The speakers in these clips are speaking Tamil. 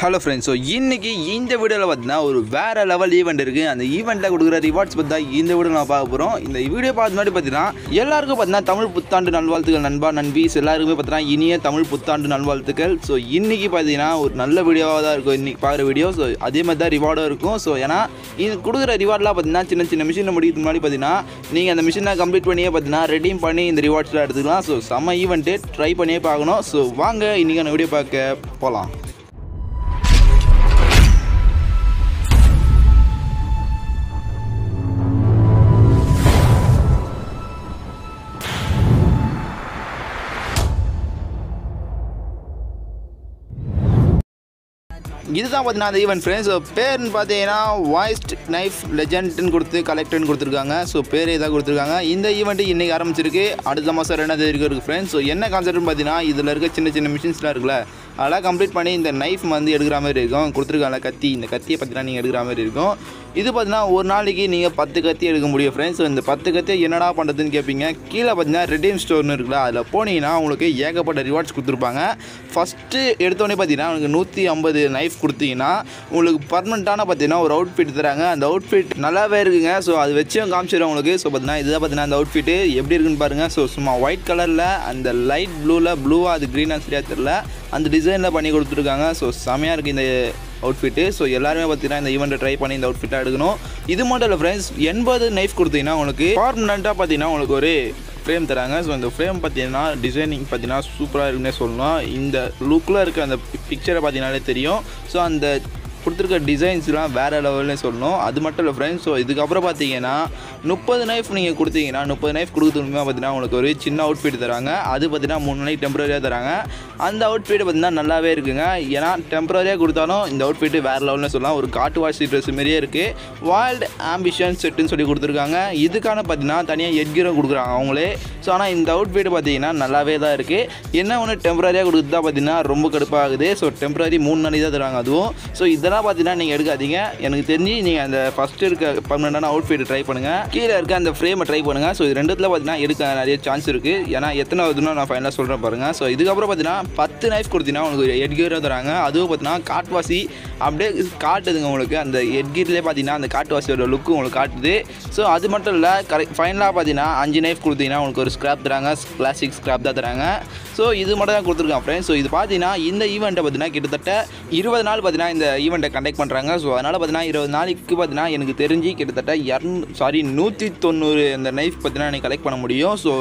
Hello friends, so இன்னைக்கு இந்த வீடியோல பார்த்தா ஒரு வேற லெவல் ஈவென்ட் இருக்கு. அந்த ஈவென்ட்ல கொடுக்குற ரிவார்ட்ஸ் பத்தி தான் இந்த வீடியோல நான் பார்க்க போறோம். இந்த வீடியோ பார்த்த மாதிரி பார்த்தீனா எல்லாருக்கும் பார்த்தா தமிழ் புத்தாண்டு நல்வாழ்த்துக்கள் நண்பா நண்பீஸ் எல்லாருக்குமே பார்த்தா இனிய தமிழ் புத்தாண்டு நல்வாழ்த்துக்கள். ஸோ இன்னைக்கு பார்த்தீங்கன்னா ஒரு நல்ல வீடியோவாக தான் இருக்கும் இன்னைக்கு பார்க்குற வீடியோ. ஸோ அதே மாதிரி தான் ரிவார்டும் இருக்கும். ஸோ ஏன்னா இது கொடுக்குற ரிவார்ட்லாம் பார்த்தீங்கன்னா சின்ன சின்ன மிஷினில் முடிக்கிறதுக்கு முன்னாடி பார்த்தீங்கன்னா நீங்கள் அந்த மிஷினை கம்ப்ளீட் பண்ணியே பார்த்தீங்கன்னா ரெடீம் பண்ணி இந்த ரிவார்ட்ஸ்லாம் எடுத்துக்கலாம். ஸோ செம்ம ஈவெண்ட்டு ட்ரை பண்ணியே பார்க்கணும். ஸோ வாங்க இன்றைக்கான வீடியோ பார்க்க போகலாம். இதுதான் பார்த்தீங்கன்னா அந்த ஈவெண்ட் ஃப்ரெண்ட்ஸ். ஸோ பேர்னு பார்த்தீங்கன்னா வாய்ஸ்ட் நைஃப் லெஜெண்ட்னு கொடுத்து கலெக்டர்னு கொடுத்துருக்காங்க. ஸோ பேர் இதாக கொடுத்துருக்காங்க. இந்த ஈவெண்ட்டு இன்றைக்கி ஆரம்பிச்சிருக்கு. அடுத்த மாதம் 2ஆம் தேதி இருக்குது ஃப்ரெண்ட்ஸ். ஸோ என்ன கான்செப்ட்னு பார்த்தீங்கன்னா இதில் இருக்க சின்ன சின்ன மிஷின்ஸ்லாம் இருக்குல்ல அதெல்லாம் கம்ப்ளீட் பண்ணி இந்த நைஃப் வந்து எடுக்கிற மாதிரி இருக்கும். கொடுத்துருக்காங்க கத்தி. இந்த கத்தியை பார்த்தீங்கன்னா நீங்கள் எடுக்கிற மாதிரி இருக்கும். இது பார்த்தீங்கன்னா ஒரு நாளைக்கு நீங்கள் 10 கத்தி எடுக்க முடியும் ஃப்ரெண்ட்ஸ். ஸோ இந்த 10 கத்தியை என்னடா பண்ணுறதுன்னு கேட்பீங்க. கீழே பார்த்தீங்கன்னா ரெடீம் ஸ்டோர்னு இருக்குல்ல அதில் போனீங்கன்னா உங்களுக்கு ஏகப்பட்ட ரிவார்ட்ஸ் கொடுத்துருப்பாங்க. ஃபஸ்ட்டு எடுத்தோடனே பார்த்தீங்கன்னா உங்களுக்கு 150 நைஃப் கொடுத்தீங்கன்னா உங்களுக்கு பர்மனெண்ட்டான பார்த்தீங்கன்னா ஒரு அவுட்ஃபிட் தராங்க. அந்த அவுட்ஃபிட் நல்லாவே இருக்குங்க. ஸோ அது வச்சும் காமிச்சிடும் உங்களுக்கு. ஸோ பார்த்தீங்கன்னா இதுதான் பார்த்தீங்கன்னா அந்த அவுட்ஃபிட்டு எப்படி இருக்குன்னு பாருங்கள். ஸோ சும்மா ஒயிட் கலரில் அந்த லைட் ப்ளூவாக அது க்ரீனாக சரியாக தெரியல அந்த டிசைனில் பண்ணி கொடுத்துருக்காங்க. ஸோ செமையாக இருக்குது இந்த அவுட்ஃபிட்டு. ஸோ எல்லாருமே பார்த்தீங்கன்னா இந்த ஈவெண்ட்டை ட்ரை பண்ணி இந்த அவுட்ஃபிட்டாக எடுக்கணும். இது மட்டும் இல்லை ஃப்ரெண்ட்ஸ், 80 நைஃப் கொடுத்தீங்கன்னா உங்களுக்கு பர்மனெண்ட்டாக பார்த்தீங்கன்னா உங்களுக்கு ஒரு ஃப்ரேம் தராங்க. ஸோ இந்த ஃப்ரேம் பார்த்தீங்கன்னா டிசைனிங் பார்த்தீங்கன்னா சூப்பராக இருக்குன்னே சொல்லணும். இந்த லுக்கில் இருக்க அந்த பிக்சரை பார்த்தீங்கன்னாலே தெரியும். ஸோ அந்த கொடுத்துருக்க டிசைன்ஸ்லாம் வேறு லெவல்னே சொல்லணும். அது மட்டும் இல்லை ஃப்ரெண்ட்ஸ். ஸோ இதுக்கப்புறம் பார்த்தீங்கன்னா 30 நைஃப் நீங்கள் கொடுத்தீங்கன்னா 30 நைஃப் கொடுக்குறதுக்கு பார்த்தீங்கன்னா உங்களுக்கு ஒரு சின்ன அவுட்ஃபிட் தராங்க. அது பார்த்தீங்கன்னா 3 நாளைக்கு டெம்பரரியாக தராங்க. அந்த அவுட்ஃபிட் பார்த்தீங்கன்னா நல்லாவே இருக்குங்க. ஏன்னா டெம்பரரியாக கொடுத்தாலும் இந்த அவுட்ஃபிட்டு வேறு லெவல்னு சொல்லலாம். ஒரு காட்டுவாசி ட்ரெஸ் மாரியே இருக்குது. வைல்டு ஆம்பிஷன் செட்டுன்னு சொல்லி கொடுத்துருக்காங்க. இதுக்கான பார்த்தீங்கன்னா தனியாக எட்கீரும் கொடுக்குறாங்க அவங்களே. ஸோ ஆனால் இந்த அவுட்ஃபிட் பார்த்தீங்கன்னா நல்லாவே தான் இருக்குது. என்ன ஒன்று டெம்பரரியாக கொடுத்து தான் பார்த்தீங்கன்னா ரொம்ப கடுப்பாகுது. ஸோ டெம்பரரி 3 நாளைக்கு தான் தராங்க அதுவும். ஸோ இதெல்லாம் பார்த்தீங்கன்னா நீங்கள் எடுக்காதீங்க. எனக்கு தெரிஞ்சு நீங்கள் அந்த ஃபஸ்ட்டு இருக்க பர்மனெண்ட்டான அவுட்ஃபிட் ட்ரை பண்ணுங்கள். கீழே இருக்க அந்த ஃப்ரேமை ட்ரை பண்ணுங்கள். ஸோ இது ரெண்டுத்தில் பார்த்தீங்கன்னா எடுக்க நிறைய சான்ஸ் இருக்குது. ஏன்னா எத்தனை வருதுன்னு நான் ஃபைனலாக சொல்கிறேன் பாருங்கள். ஸோ இதுக்கப்புறம் பார்த்தீங்கன்னா 10 நைஃப் கொடுத்தீங்கன்னா உங்களுக்கு எட்கீராக தராங்க. அதுவும் பார்த்தீங்கன்னா காட்டுவாசி அப்படியே காட்டுதுங்க உங்களுக்கு. அந்த எட்கீர்லேயே பார்த்தீங்கன்னா அந்த காட்டுவாசியோட லுக்கு உங்களுக்கு காட்டுது. ஸோ அது மட்டும் இல்லை ஃபைனலாக பார்த்தீங்கன்னா 5 நைஃப் கொடுத்தீங்கன்னா உங்களுக்கு ஒரு ஸ்க்ராப் தராங்க. கிளாசிக் ஸ்க்ராப் தான் தராங்க. ஸோ இது மட்டும் தான் கொடுத்துருக்காங்க ஃப்ரெண்ட்ஸ். ஸோ இது பார்த்தீங்கன்னா இந்த ஈவெண்ட்டை பார்த்தீங்கன்னா கிட்டத்தட்ட 20 நாள் பார்த்தீங்கன்னா இந்த ஈவெண்ட்டை கண்டக்ட் பண்ணுறாங்க. ஸோ அதனால் பார்த்தீங்கன்னா 20 நாளைக்கு பார்த்தீங்கன்னா எனக்கு தெரிஞ்சு கிட்டத்தட்ட 190 அந்த நைஃப் பார்த்தீங்கன்னா நீங்கள் கலெக்ட் பண்ண முடியும். ஸோ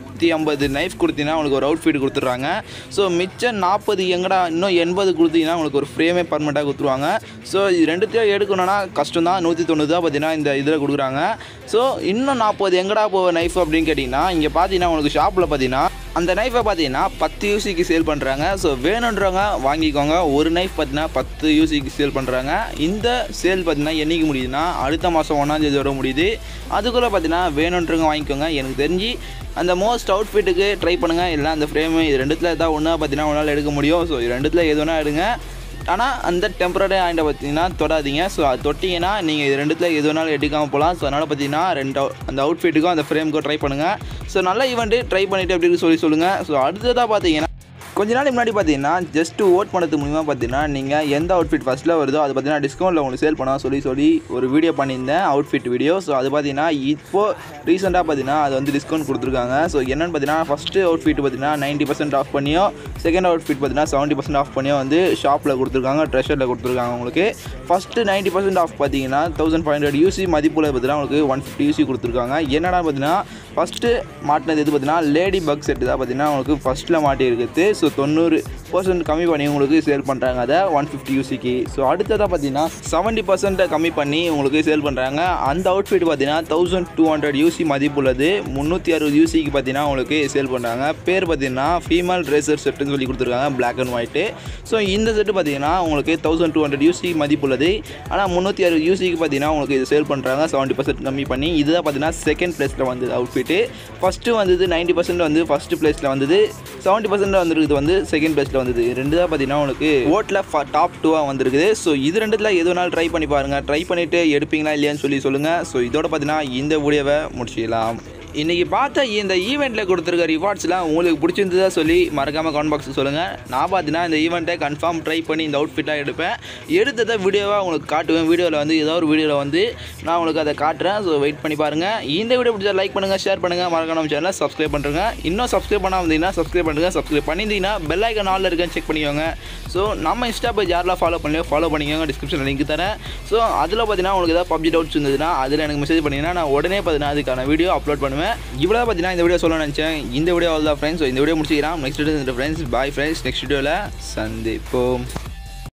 150 நைஃப் கொடுத்தீங்கன்னா உங்களுக்கு ஒரு அவுட்ஃபிட் கொடுத்துட்றாங்க. ஸோ மிச்சம் 40 எங்கடா இன்னும் 80 கொடுத்தீங்கன்னா உங்களுக்கு ஒரு ஃப்ரேமே பர்மனெண்ட்டாக கொடுத்துருவாங்க. ஸோ இது ரெண்டுத்தையும் எடுக்கணும்னா கஷ்டம் தான். 190 தான் பார்த்தீங்கன்னா இந்த இதில் கொடுக்குறாங்க. ஸோ இன்னும் 40 எங்கடா போக நைஃப் அப்படின்னு கேட்டிங்கன்னா இங்கே பார்த்தீங்கன்னா உங்களுக்கு ஷாப்பில் பார்த்தீங்கன்னா அந்த நைஃபை பார்த்தீங்கன்னா 10 யூசிக்கு சேல் பண்ணுறாங்க. ஸோ வேணுன்றவங்க வாங்கிக்கோங்க. ஒரு நைஃப் பார்த்தீங்கன்னா 10 யூசிக்கு சேல் பண்ணுறாங்க. இந்த சேல் பார்த்தீங்கன்னா என்றைக்கு முடியுதுன்னா அடுத்த மாதம் 1ஆம் தேதி வர முடியுது. அதுக்குள்ளே பார்த்தீங்கன்னா வேணுன்றவங்க வாங்கிக்கோங்க. எனக்கு தெரிஞ்சு அந்த மோஸ்ட் அவுட்ஃபிட்டுக்கு ட்ரை பண்ணுங்கள். இல்லை அந்த ஃப்ரேமு இது ரெண்டுத்தில் எதாவது ஒன்றா பார்த்தீங்கன்னா உங்களால் எடுக்க முடியும். ஸோ இது ரெண்டுத்தில் எது வேணால் எடுங்க. ஆனால் அந்த டெம்பரரி ஆயிண்டை பார்த்தீங்கன்னா தொடாதீங்க. ஸோ அது தொட்டிங்கன்னா நீங்கள் இது ரெண்டுத்தில் எது வேணாலும் எடுக்காமல் போகலாம். ஸோ அதனால் பார்த்தீங்கன்னா அந்த அவுட்ஃபிட்டுக்கும் அந்த ஃப்ரேமுக்கும் ட்ரை பண்ணுங்கள். ஸோ நல்ல ஈவெண்ட்டு ட்ரை பண்ணிவிட்டு அப்படின்னு சொல்லுங்கள். ஸோ அடுத்ததாக பார்த்தீங்கன்னா கொஞ்ச நாளைக்கு முன்னாடி பார்த்தீங்கன்னா ஜஸ்ட்டு ஓட் பண்ணுறது மூலிமா பார்த்தீங்கன்னா நீங்கள் எந்த அவுட்ஃபிட் ஃபஸ்ட்டில் வருதோ அது பார்த்தீங்கன்னா டிஸ்கவுண்ட்டில் உங்களுக்கு சேல் பண்ணால் சொல்லி ஒரு வீடியோ பண்ணியிருந்தேன் அவுட்ஃபிட் வீடியோ. ஸோ அது பார்த்தீங்கன்னா இப்போது ரீசெண்டாக பார்த்தீங்கன்னா அது வந்து டிஸ்கவுண்ட் கொடுத்துருக்காங்க. ஸோ என்னென்னு பார்த்தீங்கன்னா ஃபஸ்ட்டு அவுட்ஃபிட் பார்த்தீங்கன்னா 90% ஆஃப் பண்ணியோ செகண்ட் அவுட்ஃபிட் பார்த்தீங்கன்னா 70% ஆஃப் பண்ணியோ வந்து ஷாப்பில் கொடுத்துருக்காங்க. ட்ரெஷரில் கொடுத்துருக்காங்க உங்களுக்கு. ஃபஸ்ட்டு 90% ஆஃப் பார்த்தீங்கன்னா 1500 யூசி மதிப்புள்ள பார்த்தீங்கன்னா உங்களுக்கு 150 யூசி கொடுத்துருக்காங்க. என்னடா பார்த்தீங்கன்னா ஃபஸ்ட்டு மாட்டினது எது பார்த்தீங்கன்னா லேடி பக் செட்டு தான் பார்த்தீங்கன்னா உங்களுக்கு ஃபஸ்ட்டில் மாட்டி இருக்குது. ஸோ 90% கம்மி பண்ணி உங்களுக்கு சேல் பண்ணுறாங்க அதை 150 யூசிக்கு. ஸோ அடுத்ததாக பார்த்தீங்கன்னா 70% கம்மி பண்ணி உங்களுக்கு சேல் பண்ணுறாங்க. அந்த அவுட்ஃபிட் பார்த்தீங்கன்னா 1200 யூசி மதிப்புள்ளது 360 யூசிக்கு பார்த்தீங்கன்னா உங்களுக்கு சேல் பண்ணுறாங்க. பேர் பார்த்தீங்கன்னா ஃபீமேல் ரேசர் செட்டுன்னு சொல்லி கொடுத்துருக்காங்க பிளாக் அண்ட் ஒயிட்டு. ஸோ இந்த செட்டு பார்த்தீங்கன்னா உங்களுக்கு 1200 யூசி மதிப்புள்ளது. ஆனால் 360 யூசிக்கு பார்த்தீங்கன்னா உங்களுக்கு இது சேல் பண்ணுறாங்க 70% கம்மி பண்ணி. இதுதான் பார்த்தீங்கன்னா செகண்ட் பிளேஸில் வந்தது அவுட்ஃபிட்டு. ஃபஸ்ட்டு வந்தது 90% வந்து ஃபஸ்ட்டு பிளேஸில் வந்தது. 70% வந்துருக்குது வந்து செகண்ட் பிளேஸில் வந்தது. ரெண்டு தான் பார்த்தீங்கன்னா உங்களுக்கு ஓட்டில் டாப் 2ஆக வந்திருக்குது. ஸோ இது ரெண்டுத்தில் எது வேணாலும் ட்ரை பண்ணி பாருங்கள். ட்ரை பண்ணிவிட்டு எடுப்பீங்களா இல்லையான்னு சொல்லுங்கள். ஸோ இதோட பார்த்தீங்கன்னா இந்த வீடியோவை முடிச்சிடலாம். இன்றைக்கி பார்த்த இந்த ஈவெண்ட்டில் கொடுத்துருக்க ரிவார்ட்ஸ்லாம் உங்களுக்கு பிடிச்சிருந்ததா சொல்லி மறக்காமல் கமெண்ட் பாக்ஸில் சொல்லுங்கள். நான் பார்த்தீங்கன்னா இந்த ஈவெண்ட்டை கன்ஃபார்ம் ட்ரை பண்ணி இந்த அவுட்ஃபிட்டாக எடுப்பேன். எடுத்ததை வீடியோவாக உங்களுக்கு காட்டுவேன். வீடியோவில் வந்து ஏதோ ஒரு வீடியோவில் வந்து நான் உங்களுக்கு அதை காட்டுறேன். ஸோ வெயிட் பண்ணி பாருங்கள். இந்த வீடியோ பிடிச்சா லைக் பண்ணுங்கள், ஷேர் பண்ணுங்கள், மறக்காம சேனலை சப்ஸ்கிரைப் பண்ணுறேங்க. இன்னும் சப்ஸ்கிரைப் பண்ணாமல் இருந்தீங்கன்னா சப்ஸ்கிரைப் பண்ணுங்கள். சப்ஸ்கிரைப் பண்ணியிருந்தீங்கன்னா பெல் ஐக்கான் ஆல்ல இருக்கான்னு செக் பண்ணிக்கோங்க. ஸோ நம்ம இன்ஸ்டா பேஜ் யாரெல்லாம் ஃபாலோ பண்ணிக்கோங்க. டிஸ்கிரிப்ஷனில் லிங்க் தரேன். ஸோ அதில் பார்த்தீங்கன்னா உங்களுக்கு ஏதாவது பப்ஜி டவுட்ஸ் இருந்ததுன்னா அதில் எனக்கு மெசேஜ் பண்ணிங்கன்னா நான் உடனே பார்த்தீங்கன்னா அதுக்கான வீடியோ அப்லோட் பண்ணுவேன். இவ்வளோ பார்த்தீங்கன்னா இந்த வீடியோ சொல்ல நினச்சேன். இந்த வீடியோ அவ்வளோ தான் ஃப்ரெண்ட்ஸ். ஸோ இந்த வீடியோ முடிச்சிக்கிறேன். Next video friends. Bye friends. Next வீடியோவில் சந்திப்போம்.